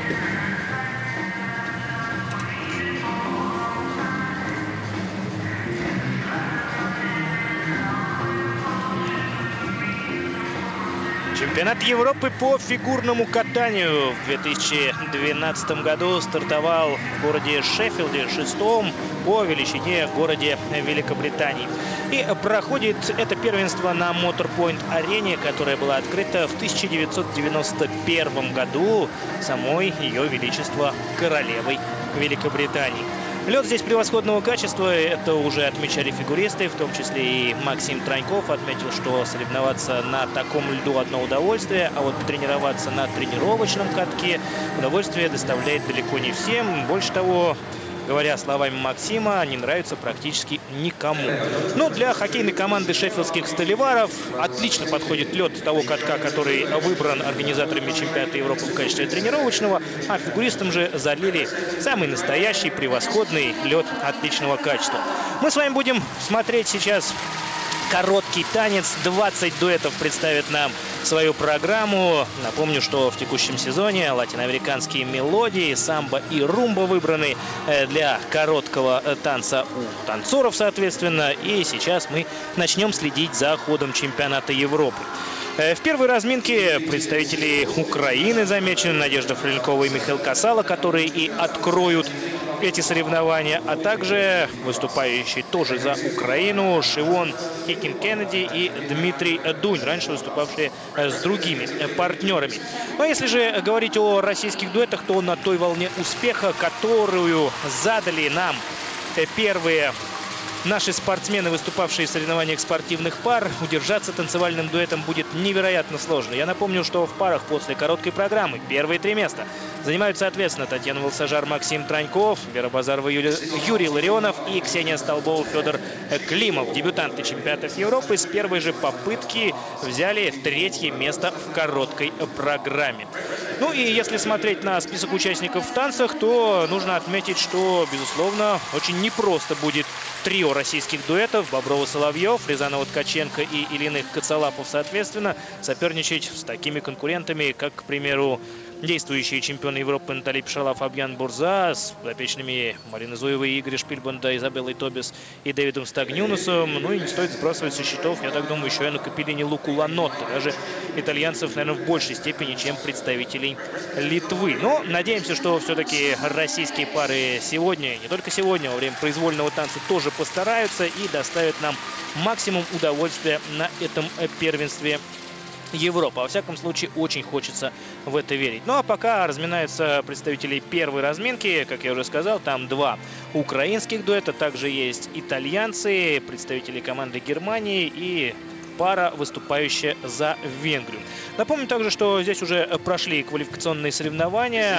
Чемпионат Европы по фигурному катанию в 2012 году стартовал в городе Шеффилде, шестом по величине городе Великобритании. И проходит это первенство на Моторпойнт-арене, которая была открыта в 1991 году самой Ее Величество Королевой Великобритании. Лед здесь превосходного качества, это уже отмечали фигуристы, в том числе и Максим Траньков отметил, что соревноваться на таком льду одно удовольствие, а вот тренироваться на тренировочном катке удовольствие доставляет далеко не всем. Больше того, говоря словами Максима, не нравится практически никому. Но для хоккейной команды шеффилдских сталеваров отлично подходит лед того катка, который выбран организаторами чемпионата Европы в качестве тренировочного, а фигуристам же залили самый настоящий, превосходный лед отличного качества. Мы с вами будем смотреть сейчас короткий танец. 20 дуэтов представит нам свою программу. Напомню, что в текущем сезоне латиноамериканские мелодии, самбо и румба выбраны для короткого танца у танцоров, соответственно. И сейчас мы начнем следить за ходом чемпионата Европы. В первой разминке представители Украины замечены: Надежда Фрелькова и Михаил Касала, которые и откроют эти соревнования, а также выступающие тоже за Украину Шивон Кикин-Кеннеди и Дмитрий Дунь, раньше выступавшие с другими партнерами. Ну а если же говорить о российских дуэтах, то на той волне успеха, которую задали нам первые наши спортсмены, выступавшие в соревнованиях спортивных пар, удержаться танцевальным дуэтом будет невероятно сложно. Я напомню, что в парах после короткой программы первые 3 места занимают, соответственно, Татьяна Волсажар, Максим Траньков, Вера Базарова, Юрий Ларионов и Ксения Столбова, Федор Климов. Дебютанты чемпионатов Европы с первой же попытки взяли 3-е место в короткой программе. Ну и если смотреть на список участников в танцах, то нужно отметить, что, безусловно, очень непросто будет трио российских дуэтов Боброва-Соловьев, Рязанова-Ткаченко и Ильиных Коцалапов, соответственно, соперничать с такими конкурентами, как, к примеру, действующие чемпионы Европы Наталья Пешала, Фабьян Бурза, с подопечными Марины Зуевой, Игоря Шпильбанда, Изабеллой Тобис и Дэвидом Стагнюнусом. Ну и не стоит сбрасывать со счетов, я так думаю, еще Яну Капеллини, Луку Ланотто. Даже итальянцев, наверное, в большей степени, чем представителей Литвы. Но надеемся, что все-таки российские пары сегодня, не только сегодня, во время произвольного танца тоже постараются и доставят нам максимум удовольствия на этом первенстве Европа. Во всяком случае, очень хочется в это верить. Ну а пока разминаются представители первой разминки, как я уже сказал, там 2 украинских дуэта, также есть итальянцы, представители команды Германии и пара, выступающая за Венгрию. Напомню также, что здесь уже прошли квалификационные соревнования,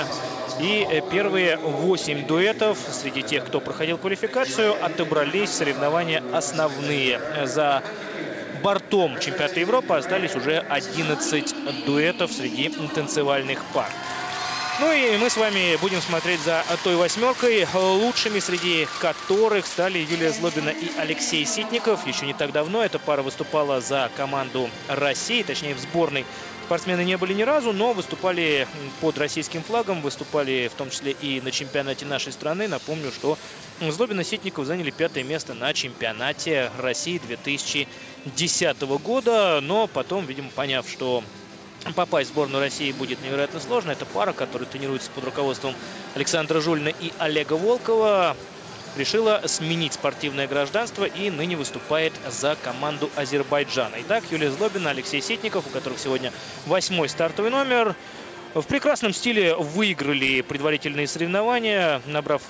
и первые 8 дуэтов среди тех, кто проходил квалификацию, отобрались в соревнования основные. За бортом чемпионата Европы остались уже 11 дуэтов среди танцевальных пар. Ну и мы с вами будем смотреть за той 8-кой, лучшими среди которых стали Юлия Злобина и Алексей Ситников. Еще не так давно эта пара выступала за команду России, точнее в сборной. Спортсмены не были ни разу, но выступали под российским флагом, выступали в том числе и на чемпионате нашей страны. Напомню, что Злобин и Ситников заняли 5-е место на чемпионате России 2010 года, но потом, видимо, поняв, что попасть в сборную России будет невероятно сложно, эта пара, которая тренируется под руководством Александра Жулина и Олега Волкова, решила сменить спортивное гражданство и ныне выступает за команду Азербайджана. Итак, Юлия Злобина, Алексей Ситников, у которых сегодня 8-й стартовый номер, в прекрасном стиле выиграли предварительные соревнования, набрав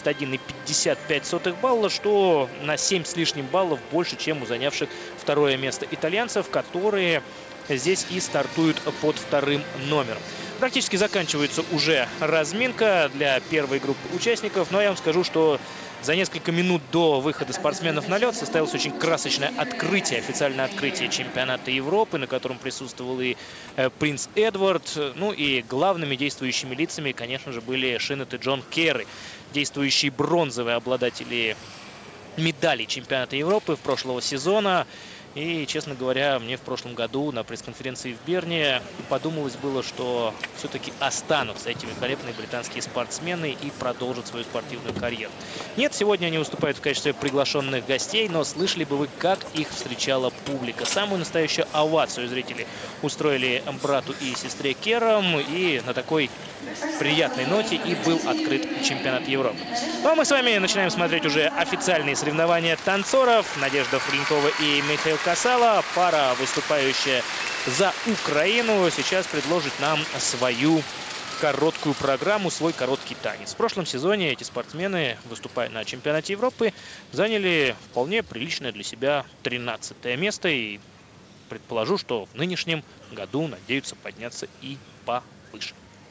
81,55 балла, что на 7 с лишним баллов больше, чем у занявших 2-е место итальянцев, которые здесь и стартуют под 2-м номером. Практически заканчивается уже разминка для первой группы участников. Но я вам скажу, что за несколько минут до выхода спортсменов на лед состоялось очень красочное открытие, официальное открытие чемпионата Европы, на котором присутствовал и принц Эдвард. Ну и главными действующими лицами, конечно же, были Шинет и Джон Керри, действующие бронзовые обладатели медалей чемпионата Европы в прошлого сезона. И, честно говоря, мне в прошлом году на пресс-конференции в Берне подумалось было, что все-таки останутся эти великолепные британские спортсмены и продолжат свою спортивную карьеру. Нет, сегодня они выступают в качестве приглашенных гостей, но слышали бы вы, как их встречала публика. Самую настоящую овацию зрители устроили брату и сестре Керрам, и на такой приятной ноте и был открыт чемпионат Европы. Ну а мы с вами начинаем смотреть уже официальные соревнования танцоров. Надежда Фурленкова и Михаил Касала, пара, выступающая за Украину, сейчас предложит нам свою короткую программу, свой короткий танец. В прошлом сезоне эти спортсмены, выступая на чемпионате Европы, заняли вполне приличное для себя 13-е место. И предположу, что в нынешнем году надеются подняться и повыше.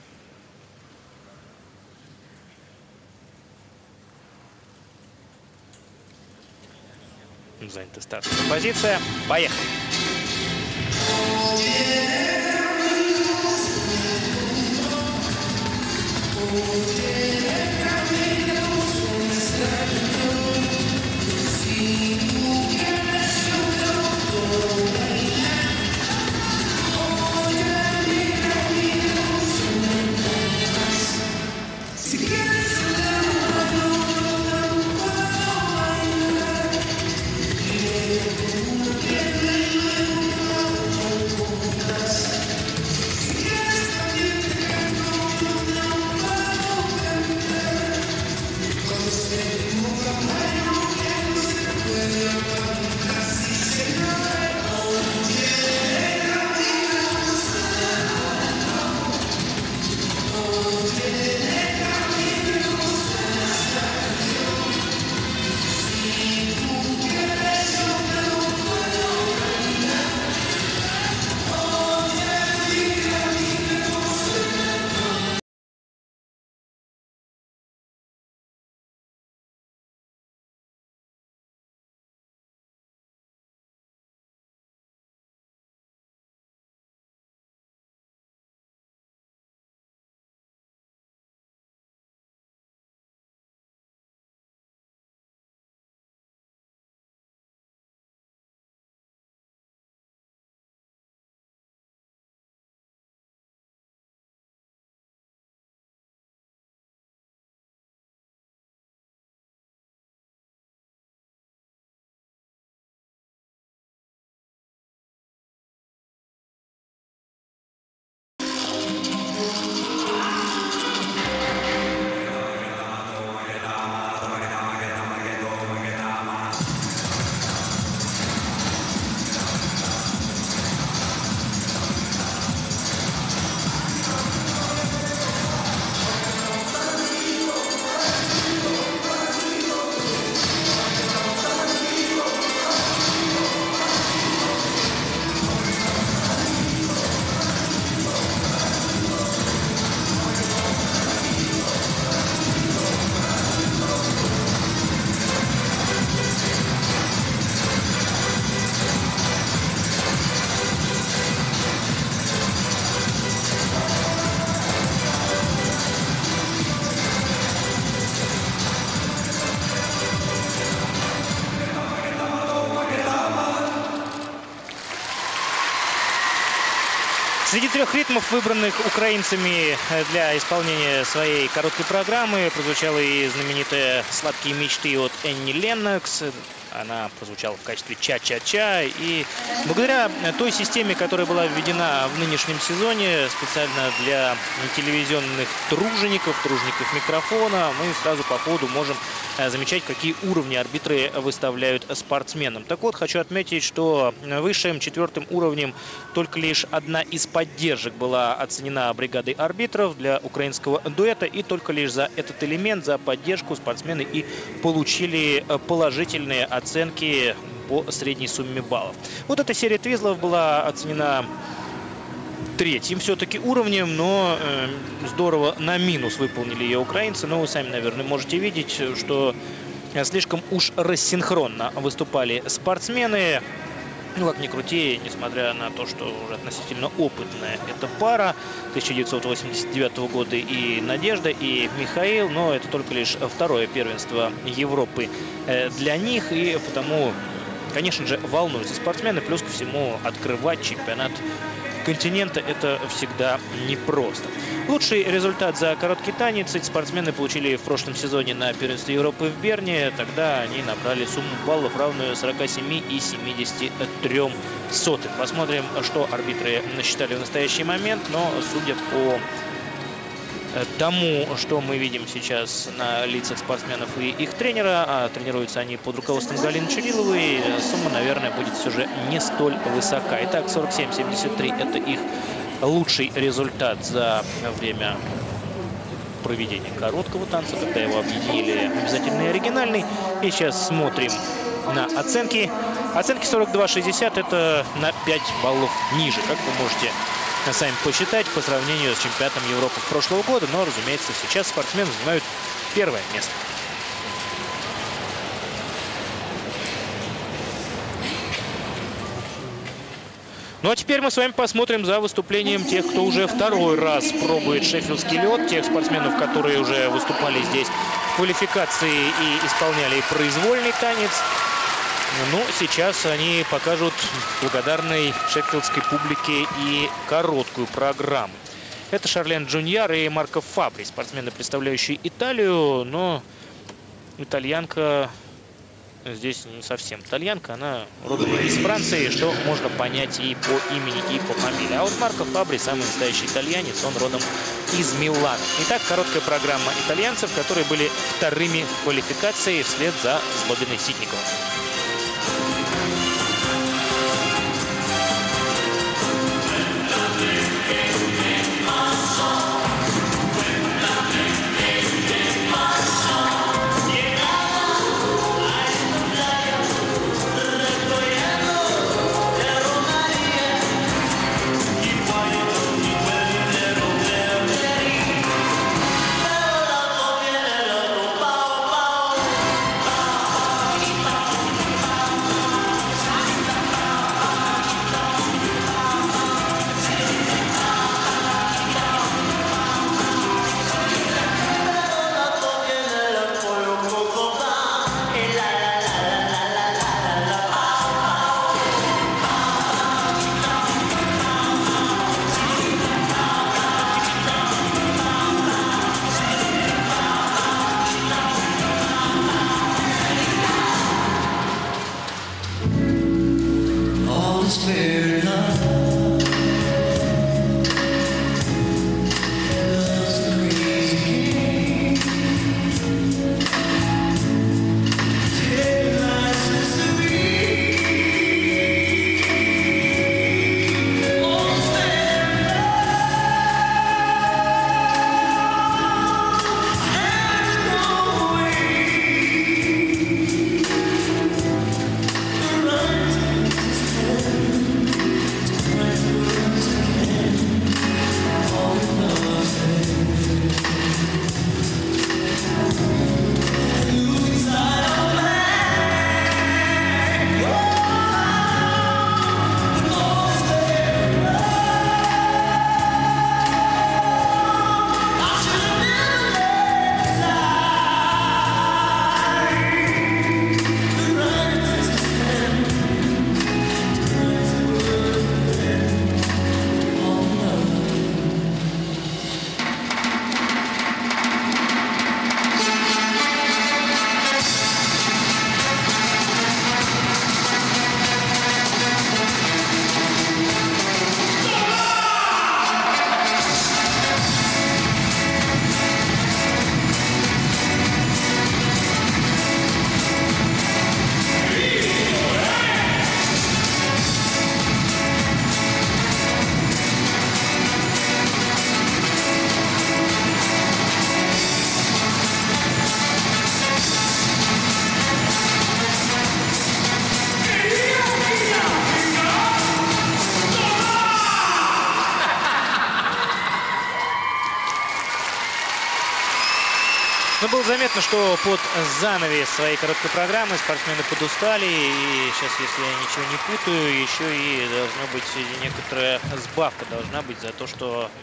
Занята стартовая позиция. Поехали! Среди трех ритмов, выбранных украинцами для исполнения своей короткой программы, прозвучала и знаменитая «Сладкие мечты» от Энни Леннокс. Она прозвучала в качестве «Ча-ча-ча». И благодаря той системе, которая была введена в нынешнем сезоне специально для телевизионных тружеников микрофона, мы сразу по ходу можем замечать, какие уровни арбитры выставляют спортсменам. Так вот, хочу отметить, что высшим 4-м уровнем только лишь одна из поддержек была оценена бригадой арбитров для украинского дуэта. И только лишь за этот элемент, за поддержку, спортсмены и получили положительные оценки по средней сумме баллов. Вот эта серия твизлов была оценена 3-м все-таки уровнем, но здорово на минус выполнили ее украинцы. Но вы сами, наверное, можете видеть, что слишком уж рассинхронно выступали спортсмены. Ну, как ни крути, несмотря на то, что уже относительно опытная эта пара 1989 года и Надежда, и Михаил, но это только лишь второе первенство Европы для них, и потому конечно же, волнуются спортсмены. Плюс ко всему, открывать чемпионат континента — это всегда непросто. Лучший результат за короткий танец эти спортсмены получили в прошлом сезоне на первенстве Европы в Берне. Тогда они набрали сумму баллов, равную 47,73. Посмотрим, что арбитры насчитали в настоящий момент. Но судя по тому, что мы видим сейчас на лицах спортсменов и их тренера, а тренируются они под руководством Галины Чуриловой, сумма, наверное, будет все же не столь высока. Итак, 47,73 – это их лучший результат за время проведения короткого танца, когда его объединили обязательный и оригинальный. И сейчас смотрим на оценки. Оценки 42,60 – это на 5 баллов ниже, как вы можете сами посчитать, по сравнению с чемпионатом Европы прошлого года. Но, разумеется, сейчас спортсмены занимают первое место. Ну а теперь мы с вами посмотрим за выступлением тех, кто уже второй раз пробует шеффилдский лед, тех спортсменов, которые уже выступали здесь в квалификации и исполняли произвольный танец. Ну, сейчас они покажут благодарной шеффилдской публике и короткую программу. Это Шарлен Джуньяр и Марко Фабри, спортсмены, представляющие Италию, но итальянка здесь не совсем итальянка, она родом из Франции, что можно понять и по имени, и по фамилии. А вот Марко Фабри, самый настоящий итальянец, он родом из Милана. Итак, короткая программа итальянцев, которые были вторыми в квалификации вслед за Злобиной Ситниковой. Но было заметно, что под занавес своей короткой программы спортсмены подустали. И сейчас, если я ничего не путаю, еще и должна быть некоторая сбавка должна быть за то, что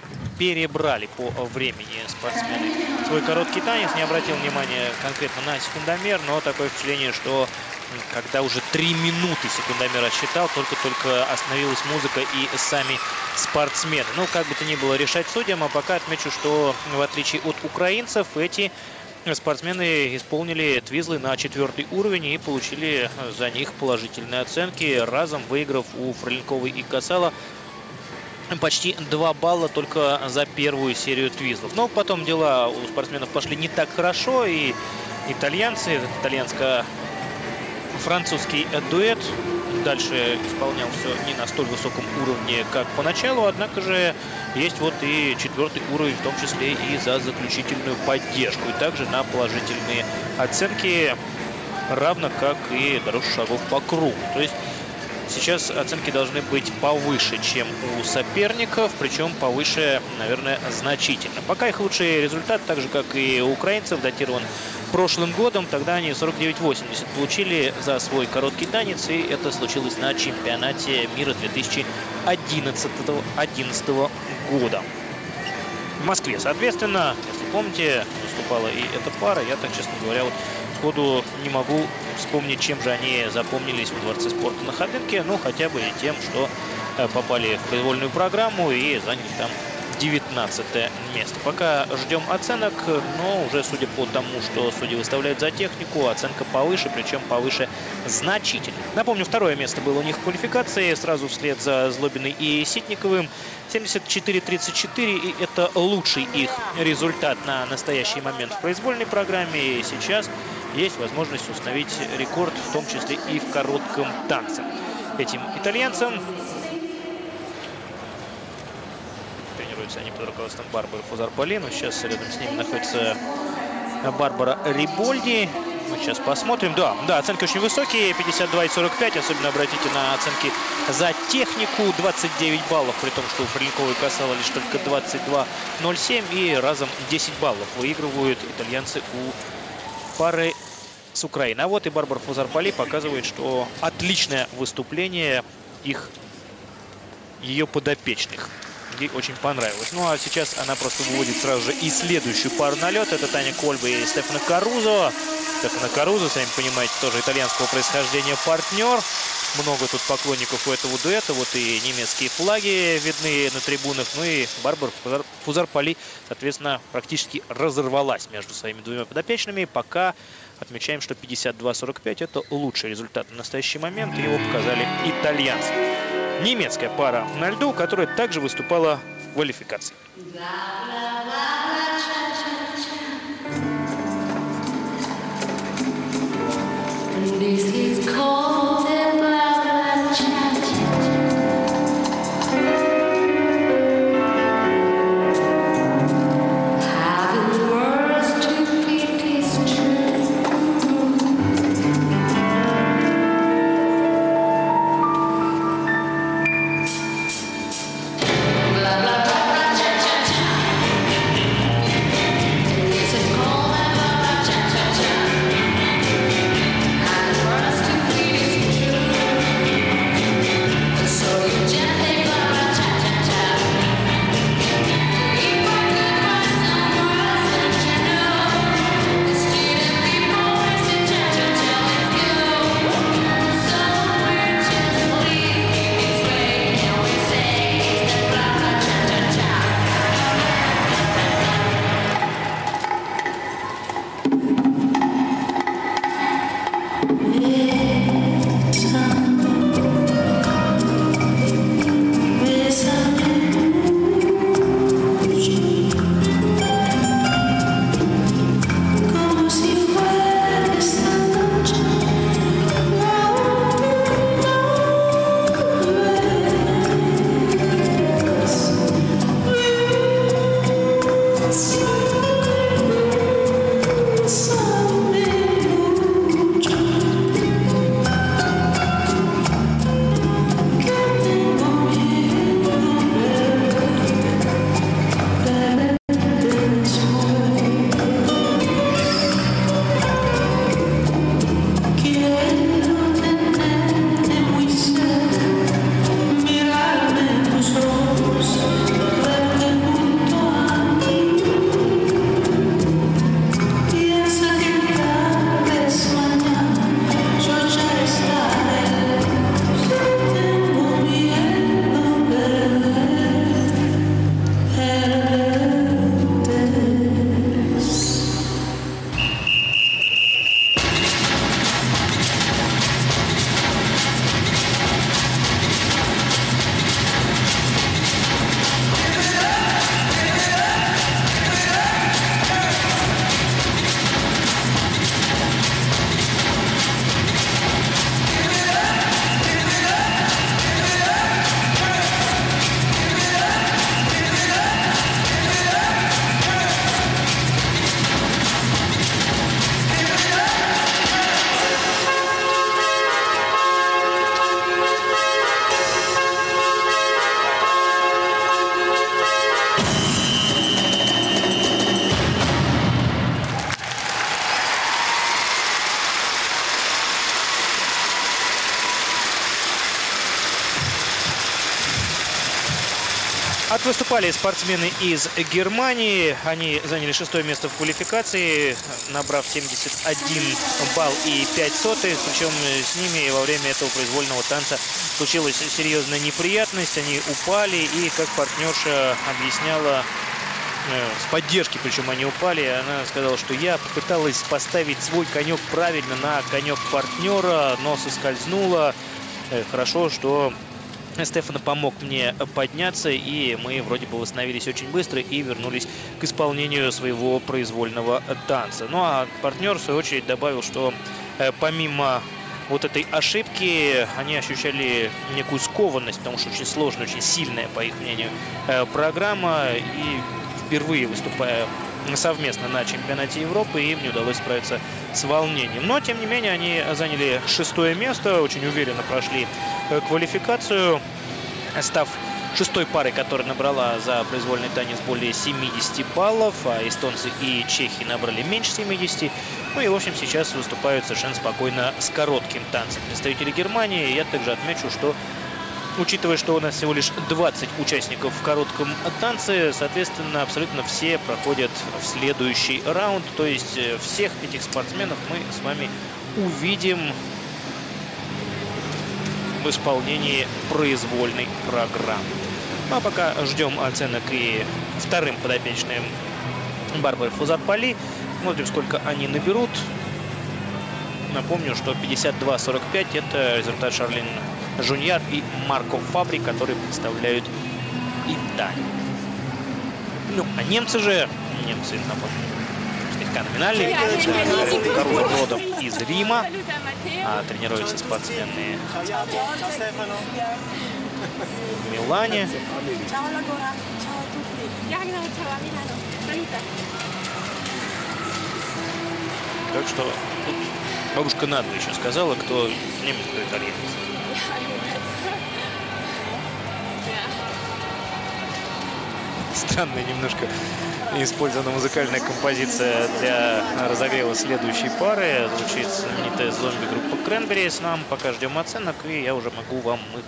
перебрали по времени спортсмены свой короткий танец. Не обратил внимания конкретно на секундомер, но такое впечатление, что когда уже 3 минуты секундомер отсчитал, только-только остановилась музыка и сами спортсмены. Ну, как бы то ни было, решать судьям, а пока отмечу, что в отличие от украинцев, эти спортсмены исполнили твизлы на 4-й уровень и получили за них положительные оценки, разом выиграв у Фроленковой и Касала почти 2 балла только за первую серию твизлов. Но потом дела у спортсменов пошли не так хорошо, и итальянцы, итальянско-французский дуэт дальше исполнял все не на столь высоком уровне, как поначалу, однако же есть вот и 4-й уровень, в том числе и за заключительную поддержку, и также на положительные оценки, равно как и дорожку шагов по кругу. То есть сейчас оценки должны быть повыше, чем у соперников, причем повыше, наверное, значительно. Пока их лучший результат, так же как и у украинцев, датирован прошлым годом. Тогда они 49-80 получили за свой короткий танец, и это случилось на чемпионате мира 2011 года в Москве. Соответственно, если помните, выступала и эта пара. Я так, честно говоря, вот сходу не могу вспомнить, чем же они запомнились в Дворце спорта на Ходынке. Ну, хотя бы и тем, что попали в произвольную программу и заняли там 19 место. Пока ждем оценок, но уже судя по тому, что судьи выставляют за технику, оценка повыше, причем повыше значительно. Напомню, 2-е место было у них в квалификации, сразу вслед за Злобиной и Ситниковым. 74-34, и это лучший их результат на настоящий момент в произвольной программе. И сейчас есть возможность установить рекорд, в том числе и в коротком танце. Этим итальянцам тренируются они под руководством Барбары Фузарполи. Но сейчас рядом с ними находится Барбара Рибольди. Мы сейчас посмотрим. Да, оценки очень высокие, 52 и 45. Особенно обратите на оценки за технику. 29 баллов, при том, что у Фроленковой и Касала лишь только 22,07. И разом 10 баллов выигрывают итальянцы у пары с Украины. А вот и Барбара Фузарполи показывает, что отличное выступление ее подопечных. Ей очень понравилось. Ну а сейчас она просто выводит сразу же и следующую пару на лед. Это Таня Кольба и Стефано Карузо. Стефано Карузо, сами понимаете, тоже итальянского происхождения партнер. Много тут поклонников у этого дуэта. Вот и немецкие флаги видны на трибунах. Ну и Барбара Фузарполи, соответственно, практически разорвалась между своими двумя подопечными. Пока отмечаем, что 52-45 это лучший результат на настоящий момент. И его показали итальянцы. Немецкая пара на льду, которая также выступала в квалификации. Итак, выступали спортсмены из Германии. Они заняли 6-е место в квалификации, набрав 71 балл и 5 сотых. Причем с ними во время этого произвольного танца случилась серьезная неприятность. Они упали, и, как партнерша объясняла, с поддержки, причем они упали, она сказала, что я попыталась поставить свой конек правильно на конек партнера, но соскользнула. Хорошо, что Стефано помог мне подняться, и мы вроде бы восстановились очень быстро и вернулись к исполнению своего произвольного танца. Ну а партнер, в свою очередь, добавил, что помимо вот этой ошибки они ощущали некую скованность, потому что очень сложная, очень сильная, по их мнению, программа, и впервые выступая совместно на чемпионате Европы, им не удалось справиться с волнением. Но, тем не менее, они заняли 6-е место, очень уверенно прошли квалификацию, став 6-й парой, которая набрала за произвольный танец более 70 баллов, а эстонцы и чехи набрали меньше 70. Ну и, в общем, сейчас выступают совершенно спокойно с коротким танцем представители Германии. Я также отмечу, что, учитывая, что у нас всего лишь 20 участников в коротком танце, соответственно, абсолютно все проходят в следующий раунд. То есть всех этих спортсменов мы с вами увидим в исполнении произвольной программы. Ну а пока ждем оценок и вторым подопечным Барбары Фузат-Пали. Смотрим, сколько они наберут. Напомню, что 52-45 это результат Шарлин Жуньяр и Марко Фабри, которые представляют Италию. Ну, а немцы, напомню, слегка номинальные. Родом из Рима. А тренируются спортсмены в Милане. Так что тут бабушка Надя еще сказала, кто немец, кто итальянец. Странная немножко использована музыкальная композиция для разогрева следующей пары. Звучит знаменитая зомби-группа Cranberries. Нам пока ждем оценок, и я уже могу вам их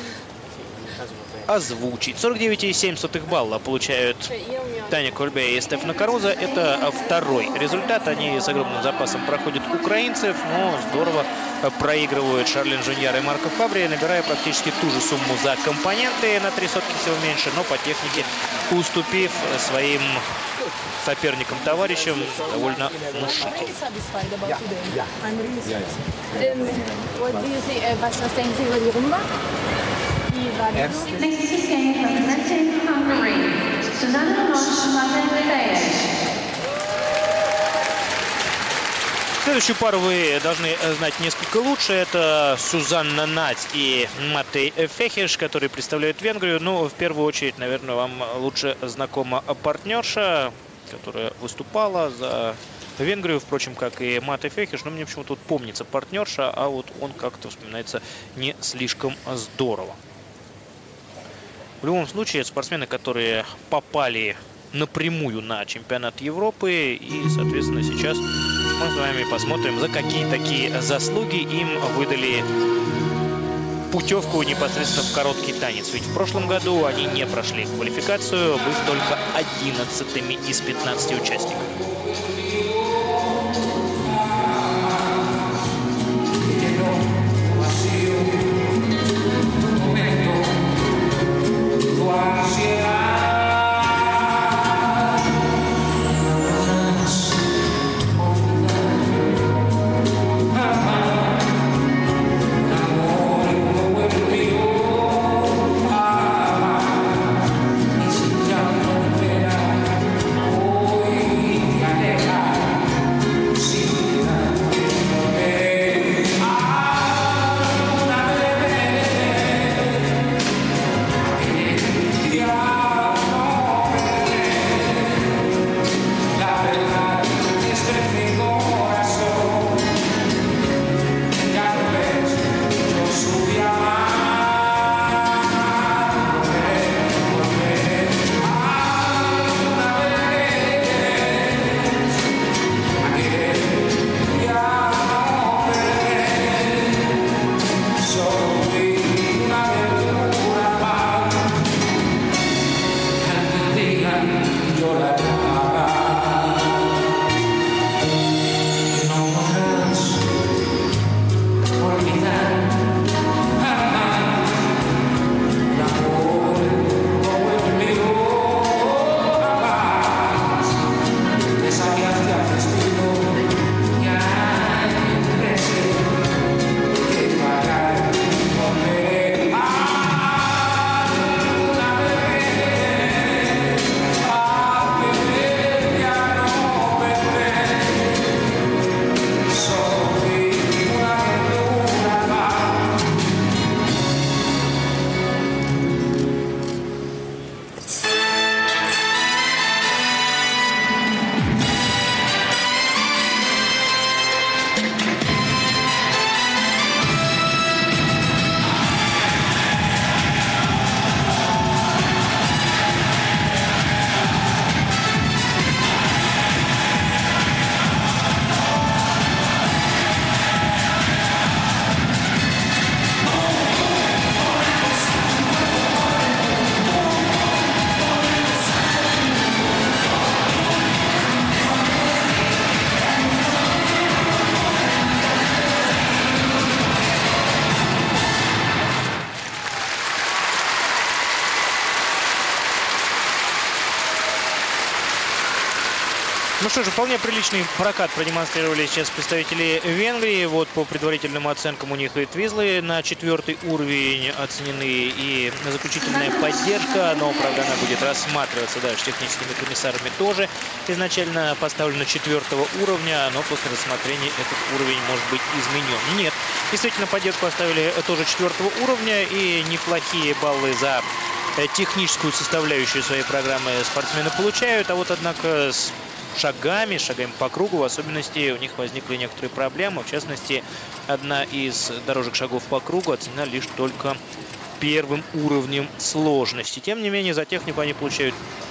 озвучить. 49,7 балла получают Таня Кольбе и Стефано Каруза. Это второй результат. Они с огромным запасом проходят украинцев, но здорово проигрывают Шарлин Жуньяр и Марко Фабри, набирая практически ту же сумму за компоненты, на 3 сотки всего меньше, но по технике уступив своим соперникам-товарищам довольно внушительно. Следующую пару вы должны знать несколько лучше. Это Сюзанна Надь и Матей Фехеш, которые представляют Венгрию. Но в первую очередь, наверное, вам лучше знакома партнерша, которая выступала за Венгрию, впрочем, как и Матей Фехеш. Но мне почему-то тут помнится партнерша, а вот он как-то вспоминается не слишком здорово. В любом случае, это спортсмены, которые попали напрямую на чемпионат Европы. И, соответственно, сейчас мы с вами посмотрим, за какие такие заслуги им выдали путевку непосредственно в короткий танец. Ведь в прошлом году они не прошли квалификацию, быв только 11-ми из 15 участников. Ну что же, вполне приличный прокат продемонстрировали сейчас представители Венгрии. Вот по предварительным оценкам у них и Твизлы на 4-й уровень оценены, и заключительная поддержка, но, правда, она будет рассматриваться дальше техническими комиссарами тоже. Изначально поставлена 4-го уровня, но после рассмотрения этот уровень может быть изменен. Нет, действительно, поддержку оставили тоже 4-го уровня, и неплохие баллы за техническую составляющую своей программы спортсмены получают. А вот, однако, с шагами по кругу, в особенности, у них возникли некоторые проблемы. В частности, одна из дорожек шагов по кругу оценена лишь только 1-м уровнем сложности. Тем не менее, за технику они получают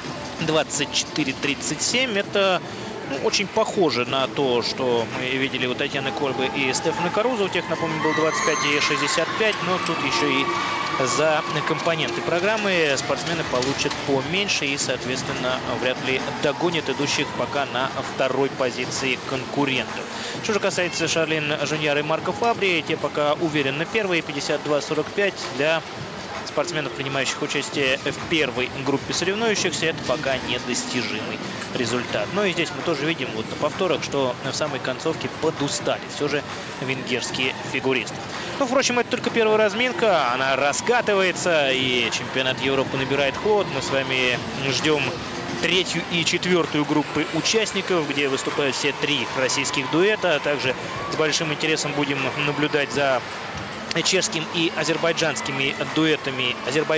24-37. Это очень похоже на то, что мы видели у Татьяны Кольбы и Стефана Карузо. У тех, напомню, был 25 и 65, но тут еще и за компоненты программы спортсмены получат поменьше и, соответственно, вряд ли догонят идущих пока на 2-й позиции конкурентов. Что же касается Шарлин Жуньяр и Марко Фабри, те пока уверенно первые, 52-45 для спортсменов, принимающих участие в 1-й группе соревнующихся. Это пока недостижимый результат. Но и здесь мы тоже видим вот на повторах, что в самой концовке подустали все же венгерские фигуристы. Ну, впрочем, это только первая разминка. Она раскатывается, и чемпионат Европы набирает ход. Мы с вами ждем 3-ю и 4-ю группы участников, где выступают все 3 российских дуэта. Также с большим интересом будем наблюдать за чешским и азербайджанским дуэтами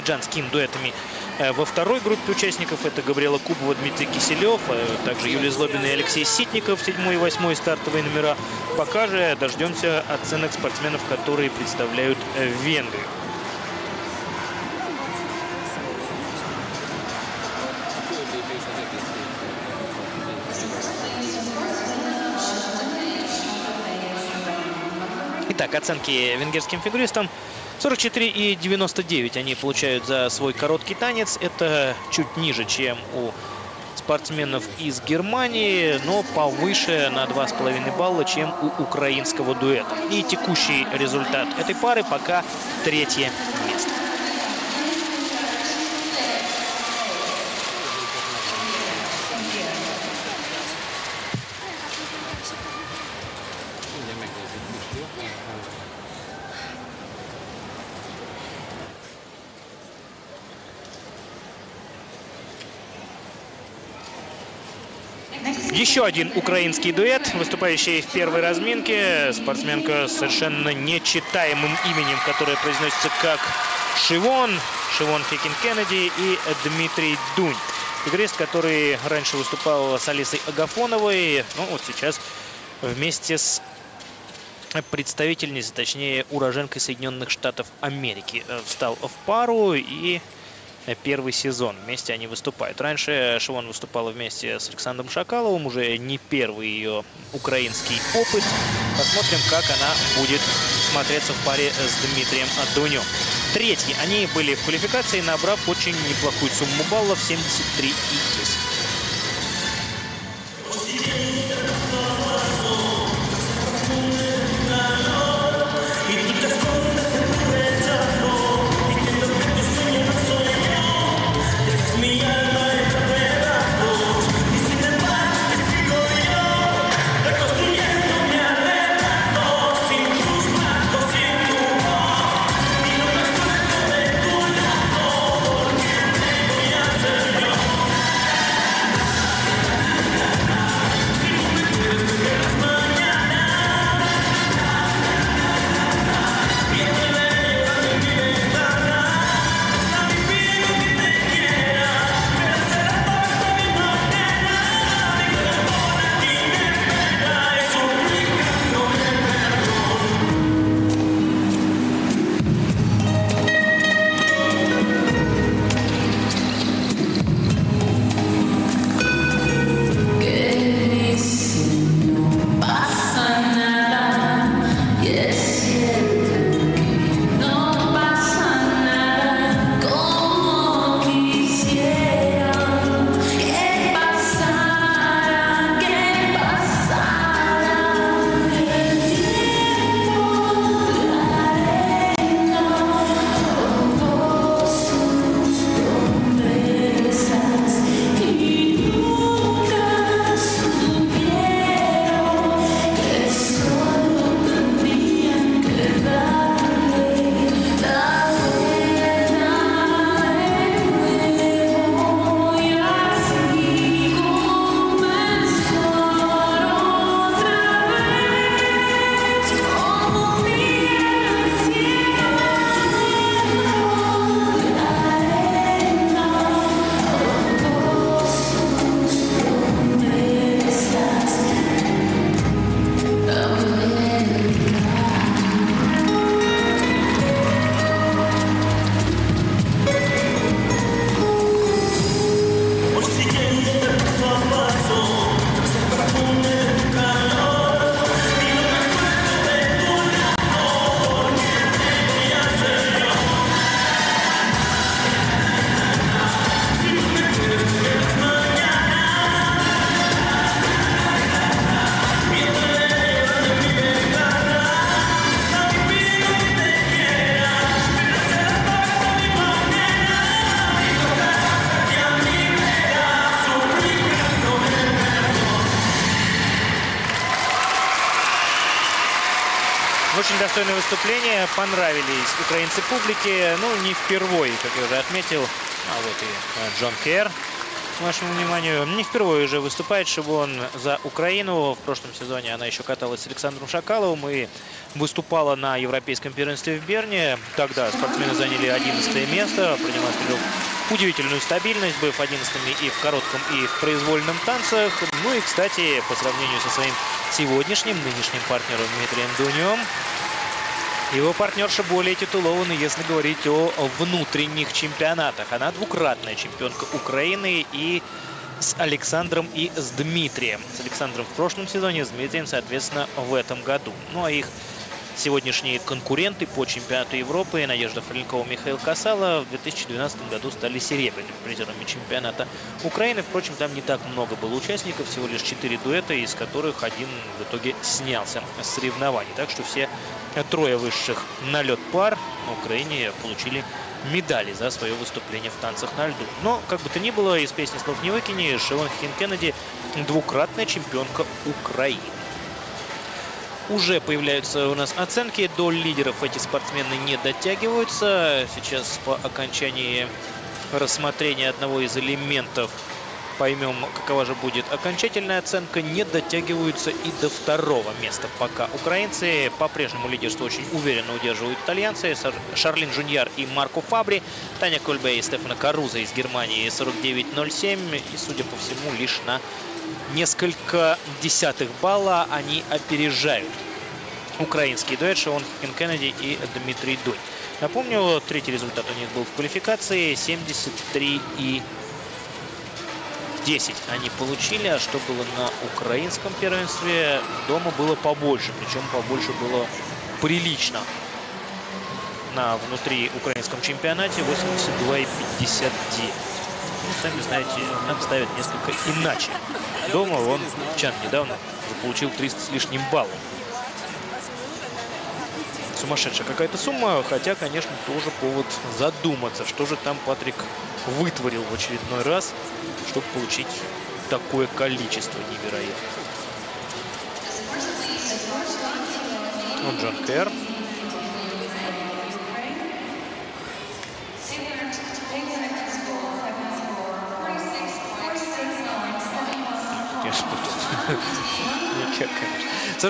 во 2-й группе участников. Это Габриэла Кубова, Дмитрий Киселев, также Юлия Злобина и Алексей Ситников, 7-й и 8-й стартовые номера. Пока же дождемся оценок спортсменов, которые представляют Венгрию. Итак, оценки венгерским фигуристам: 44 и 99 они получают за свой короткий танец. Это чуть ниже, чем у спортсменов из Германии, но повыше на 2,5 балла, чем у украинского дуэта. И текущий результат этой пары пока 3-е место. Еще один украинский дуэт, выступающий в 1-й разминке. Спортсменка с совершенно нечитаемым именем, которое произносится как Шивон Фикин Кеннеди и Дмитрий Дунь. Фигурист, который раньше выступал с Алисой Агафоновой, ну вот сейчас вместе с представительницей, точнее уроженкой Соединенных Штатов Америки, встал в пару, и 1-й сезон вместе они выступают. Раньше Шивон выступала вместе с Александром Шакаловым, уже не первый ее украинский опыт. Посмотрим, как она будет смотреться в паре с Дмитрием Дунем. 3-й они были в квалификации, набрав очень неплохую сумму баллов, 73 и 10. Очень достойное выступление. Понравились украинцы публике. Ну, не впервые, как я уже отметил. А вот и Джон Керр, вашему вниманию. Не впервые уже выступает Шивон за Украину. В прошлом сезоне она еще каталась с Александром Шакаловым и выступала на европейском первенстве в Берне. Тогда спортсмены заняли 11 место, принимая удивительную стабильность, быв 11-ми и в коротком, и в произвольном танцах. Ну и, кстати, по сравнению со своим сегодняшним, нынешним партнером Дмитрием Дунем, его партнерша более титулована, если говорить о внутренних чемпионатах. Она двукратная чемпионка Украины и с Александром, и с Дмитрием. С Александром в прошлом сезоне, с Дмитрием, соответственно, в этом году. Ну а их сегодняшние конкуренты по чемпионату Европы Надежда Фролькова и Михаил Касала в 2012 году стали серебряными призерами чемпионата Украины. Впрочем, там не так много было участников, всего лишь 4 дуэта, из которых один в итоге снялся с соревнований. Так что все трое высших на лед пар на Украине получили медали за свое выступление в танцах на льду. Но, как бы то ни было, из песни слов не выкини, Шивон Хинкеннеди двукратная чемпионка Украины. Уже появляются у нас оценки. До лидеров эти спортсмены не дотягиваются. Сейчас по окончании рассмотрения одного из элементов поймем, какова же будет окончательная оценка. Не дотягиваются и до второго места пока. Украинцы по-прежнему лидерство очень уверенно удерживают итальянцы. Шарлин Жуньяр и Марко Фабри. Таня Кольбе и Стефано Каруза из Германии 49.07. И, судя по всему, лишь на несколько десятых балла они опережают украинский дуэт Шивон Хинкеннеди и Дмитрий Дунь. Напомню, третий результат у них был в квалификации. 73,10 они получили. А что было на украинском первенстве? Дома было побольше. Причем побольше было прилично. На внутри украинском чемпионате 82,59. Ну, сами знаете, нам ставят несколько иначе. Дома он, Чан, недавно получил 300 с лишним баллов. Сумасшедшая какая-то сумма, хотя, конечно, тоже повод задуматься, что же там Патрик вытворил в очередной раз, чтобы получить такое количество невероятное. Вот Джон Керр. Нет, конечно.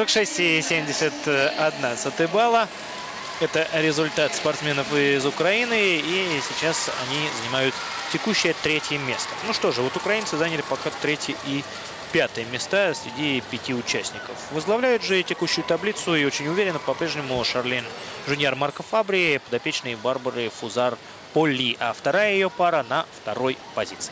46,71 балла. Это результат спортсменов из Украины. И сейчас они занимают текущее третье место. Ну что же, вот украинцы заняли пока третье и пятое места среди 5 участников. Возглавляют же текущую таблицу и очень уверенно по-прежнему Шарлин Жуньяр Марко Фабри, подопечные Барбары Фузар Полли. А вторая ее пара на второй позиции.